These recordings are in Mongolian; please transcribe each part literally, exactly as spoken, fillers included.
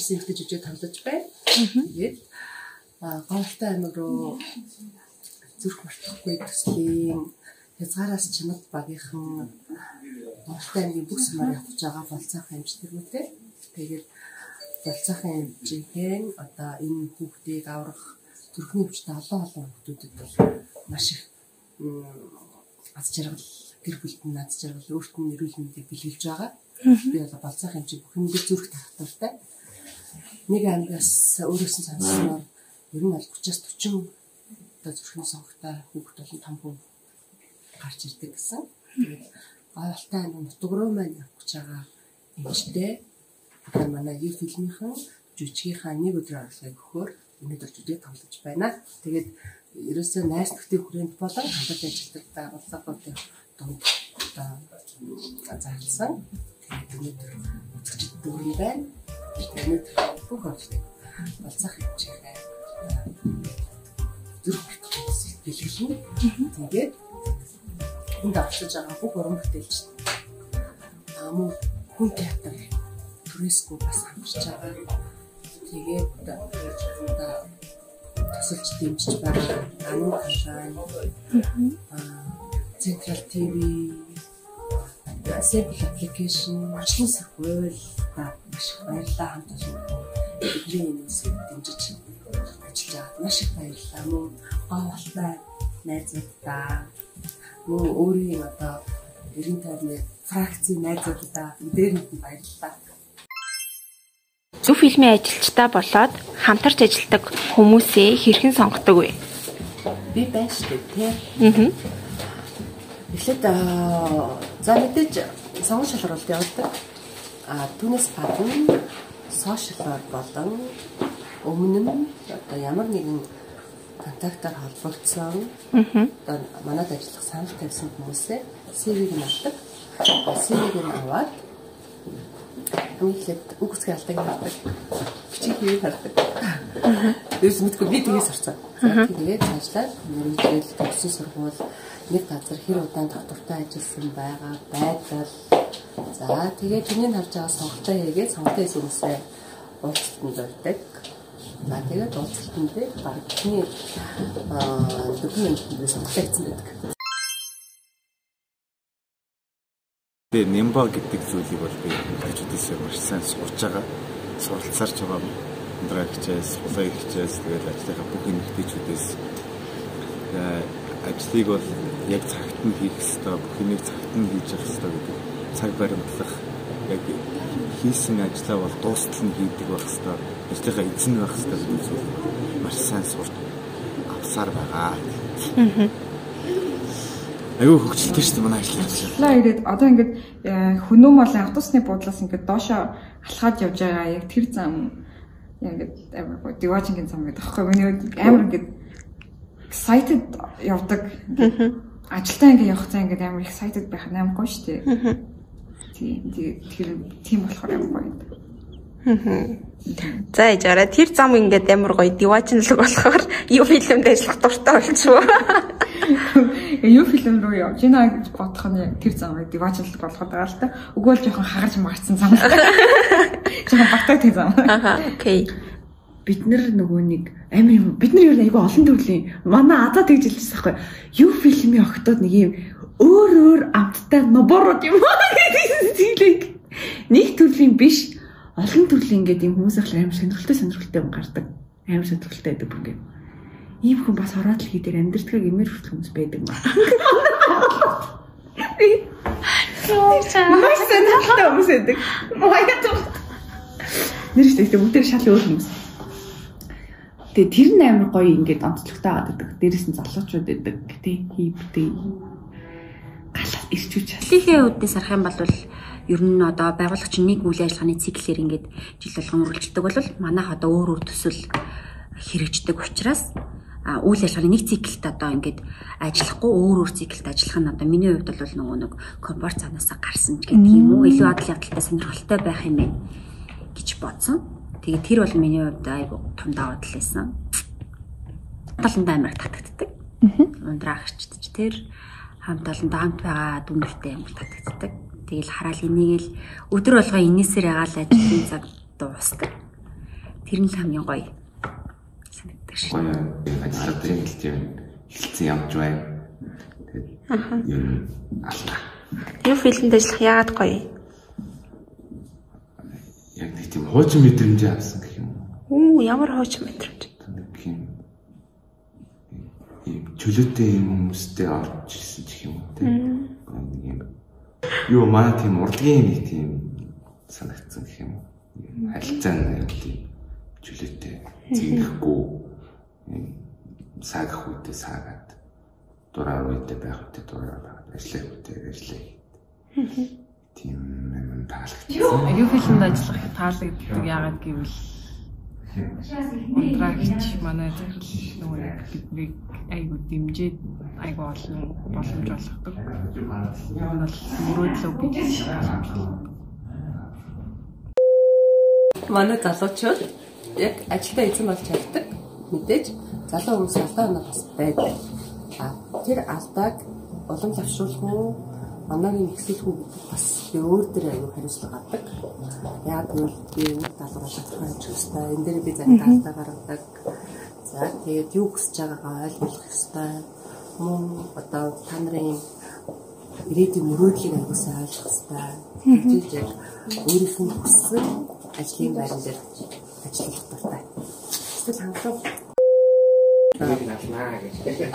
ирсэн ихтэй жүжиг тоглож байна. Тэгээд Говьтай аймаг руу зүрх мартахгүй төслийн хязгаараас чанад багийнхан Говьтай аймгийн бүх сумаар явж байгаа болцоохон хэмжээ тэргүүтэй. Тэгээд болцоохон хэмжээхэн одоо энэ хүүхдийг аврах зүрхний өвчтэй олон олон хүүхдүүдэд бол маш их аз жаргал гэр бүлтэн аз жаргал өөрт нь эрүүл мэндийг бэлгэлж байгаа. Би бол болцоохон хэмжээ бүх юмд зүрх тавталтай. Нэг аймагаас өөрөөс нь санснаар ер нь бол тридцаас40 одоо зүрхний сонгогтой хүүхд болон том хүн гарч ирдэг гэсэн. Тэгээд Говьтай аймаг нутаг руу маань явж байгаа эмчтэй одоо манай ив фильмийнхэн жүжигийнхаа нэг өдрийн орлогыг өгөхөөр өнөөдөр жүжиг тоглож байна. Тэгээд ерөөсөө найс нөхдийн хүрээнд болон хамтарч ажилладаг байгууллагуудын дунд одоо зарласан. Тэгээд өнөөдөр үзэгчд дүүрэн байна. Өнөөдөр бүх орлогыг болцох хэмжээгээр зүрх мартахгүй бэлгэлнэ. Тэгээд энд авчиж байгаа бүх уран бүтээлч намуу хүн театр түрээсгүй бас хамжиж байгаа. Тэгээд одоо тасалж дэмжиж байгаа намуу хашаан Central ти ви Simple application машин сахвал та маш баярлалаа хамт олно. Бидний юмс дэмжиж ажиллаж байгаа маш их баярлалаа. Мөн Говьтай найзуудаа мөн өөрийн одоо эрен тойрны фракцийн найзуудаа дээр нь баярлалаа. Зөв фильмийн ажилчдаа болоод хамтарч ажилладаг хүмүүсээ хэрхэн сонгодог вэ? Би байна шүү дээ. Аа. Эхлээд за мэдээж сонгон шалгаруулалт явуулдаг. А түүнээс гадна сошиалар болон өмнө нь одоо ямар нэгэн контактаар холбогдсон одоо манад ажиллах санал тавьсан хүмүүсээ си ви-г нь авдаг. си ви-г нь аваад amikлээд үг үсгээ алдаг юм байна. Бичиг хийх хардаг. Тэрс мэдгүй би тгээс орсон. Тэгээд цаашлаад мөрөдөл төгссөн сургууль нэг газар хэр удаан доктортой ажилласан байгаа байдал. За тэгээд түүнийг харж байгаа сонготой хийгээд сонготой хүмүүсээ уулзалтанд зордог. За тэгээд уулзалтанд баг тний аа документыг сонгоцсон байдаг. Тэгээ Нимба гэдэг зүйлийг бол би хүүхдүүдээс маш сайн сурж байгаа. Суралцаарч байгаа ундраа хичээс, улаан хичээс тэгээд ажлынхаа бүх эмэгтэйчүүдээс ажлыг бол яг цагт нь хийх ёстой, бүх юмыг цагт нь хийж явах ёстой гэдэг цаг баримтлах яг хийсэн ажлаа бол дуустал нь хийдэг байх ёстой, ажлынхаа эзэн байх ёстой гэдэг зүйл маш сайн сурч авсаар байгаа. Аюу хөгжилтэй шүү дээ манай ажил. Лаа ирээд одоо ингээд хүнөөм болон автобусны буудлаас ингээд доошоо алхаад явж байгаа яг тэр зам ингээд амар диважингийн зам гэдэг аахгүй миний амар ингээд excited явдаг. Ажилдаа ингээд явах цаа ингээд амар excited байх нь амар гоё шүү дээ. Тийм тэр тийм болохоор амар гоё. За яараа тэр зам ингээд амар гоё диважинлог болохоор юу фильмд ажиллах дуртай болчихвоо. Юу фильм руу явж гинэ гэж бодох нь тэр зам диважинлог болгоод байгаа л та. Өгөөл жоохон хагарч марцсан зам. Жоохон баттай тэр зам. Аха окей. Бид нар нөгөө нэг амар юм бид нар юу айгүй олон төрлийн манай адаа тэгж хэлчихсэн байхгүй юу фильмийн огтод нэг юм өөр өөр амттай ноборууд юм тийм нэг төрлийн биш олон төрлийн ингээд юм хүмүүс ахлаар амар сонирхолтой сонирхолтой юм гардаг амар сонирхолтой байдаг бүр ингээд ийм хүн бас ороод л хий дээр амьдртгаг имэр хүртэл хүмүүс байдаг маа маш сонирхолтой хүмүүс байдаг нэр ихтэй бүгд шал өөр хүмүүс. Тэгээ тэр нь амар гоё ингээд онцлогтой байдаг. Дээрээс нь залуучууд байдаг тий хийвтэй гал ирчүүч. Тийхээ үднээс харах юм бол ер нь одоо байгуулагч нэг үйл ажиллагааны циклээр ингээд жил болгон үргэлжилдэг бол манайх одоо өөр өөр төсөл хэрэгждэг учраас үйл ажиллагааны нэг циклд одоо ингээд ажиллахгүй өөр өөр циклд ажиллах нь одоо миний хувьд бол нөгөө нэг комфорт зоноосоо гарсан ч гэдэг юм уу илүү адал явдалтай сонирхолтой байх юм байна гэж бодсон. Тэгээ тэр бол миний хувьд айгу том даваа тал байсан. Таландаа амар татагддаг. Ундраагчд ч тэр хамт олондоо хамт байгаа дүнэртэй амар татагддаг. Тэгэл хараал энийг л өдөр болгоо инээсээр ягаал ажлын цаг дуусдаг. Тэр нь л хамгийн гоё санагддаг шүү. Гоё ажиллаад байгаа юм хэлцэн явж байна. Тэгээд юм алла. Юу фильмд ажиллах яагаад гоё? Яг нэг тийм хуучин мэдрэмж авсан гэх юм уу? Үу, ямар хуучин мэдрэмж. Нэг юм ийм чөлөөтэй юм хүмүүстэй орж ирсэн гэх юм уу те. Нэг юм юу манай тийм урлагийн нэг тийм санагдсан гэх юм уу? Харилцаа нэг тийм чөлөөтэй зингэхгүй саагах үедээ саагаад дураар үедээ байх үедээ дураар байгаад ажиллах үедээ ажиллах. Тийм юм таалагдсан. Юу фильмд ажиллах таалагддаг яагаад гэвэл ундрагч манай захирал нөгөө биднийг айгу дэмжиж айгу олон боломж олгодог. Энэ бол мөрөөдлөө бий. Манай залуучууд яг ажилдаа эзэн болж чаддаг. Мэдээж залуу хүмүүс алдаа оноо бас байдаг. А тэр алдааг улам лавшруулах уу, манайг ихсэлэх үү гэдэг бас би өөр дээр аюу хариуцлага авдаг. Яг бол би даалгавар шалгах хэрэгтэй. Энд дээр би заримдаа алдаа гаргадаг. За тэгээд юу хүсэж байгаагаа ойлгох хэрэгтэй. Мөн одоо та нарын ирээдүйн мөрөөдлийг аюу сайн ойлгох хэрэгтэй. Тэгж яг өөрийнх нь хүссэн ажлын байран дээр ажиллах дуртай. Эсвэл хангалуун. Наснаа гэж.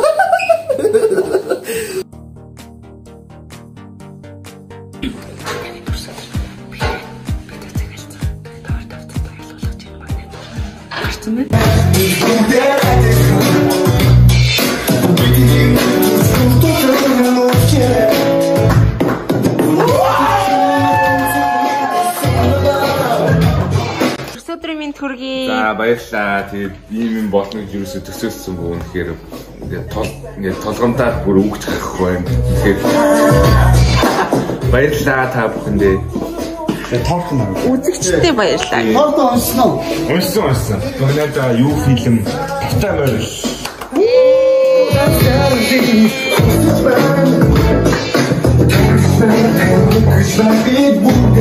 Төргий. За баярлалаа. Тэгээд ийм юм болно гэж юусоо төсөөлсөн бүү. Тэгэхээр ингээд тол ингээд толгомдоо бүр өгч гарах байна. Тэгэхээр баярлалаа та бүхэндээ. Тэгээд тоорхон аа. Үзэгчдээ баярлалаа. Тоорхон уншсан уу? Уншсан уншсан. Тэгнэдэ юу фильм тавтай байл. Ee